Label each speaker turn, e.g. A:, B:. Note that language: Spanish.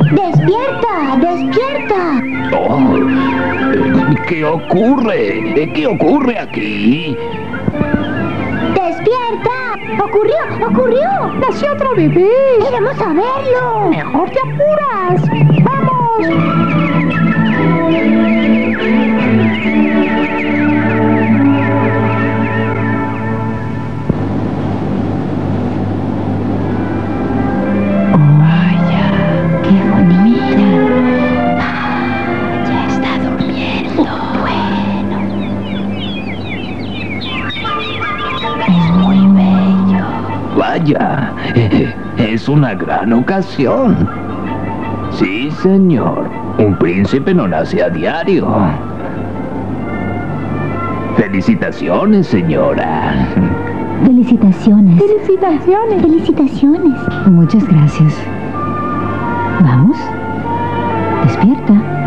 A: ¡Despierta! ¡Despierta!
B: Oh, ¿qué ocurre? ¿Qué ocurre aquí?
A: ¡Despierta! ¡Ocurrió! ¡Ocurrió!
C: ¡Nació otro bebé!
A: ¡Queremos saberlo!
C: ¡Mejor te apuras! ¡Vamos!
D: Vaya, qué bonita. Ya está durmiendo. Bueno. Es muy bello.
B: Vaya, es una gran ocasión. Sí, señor. Un príncipe no nace a diario. Felicitaciones, señora.
D: Felicitaciones.
C: ¡Felicitaciones!
A: ¡Felicitaciones!
D: Muchas gracias. ¿Vamos? Despierta.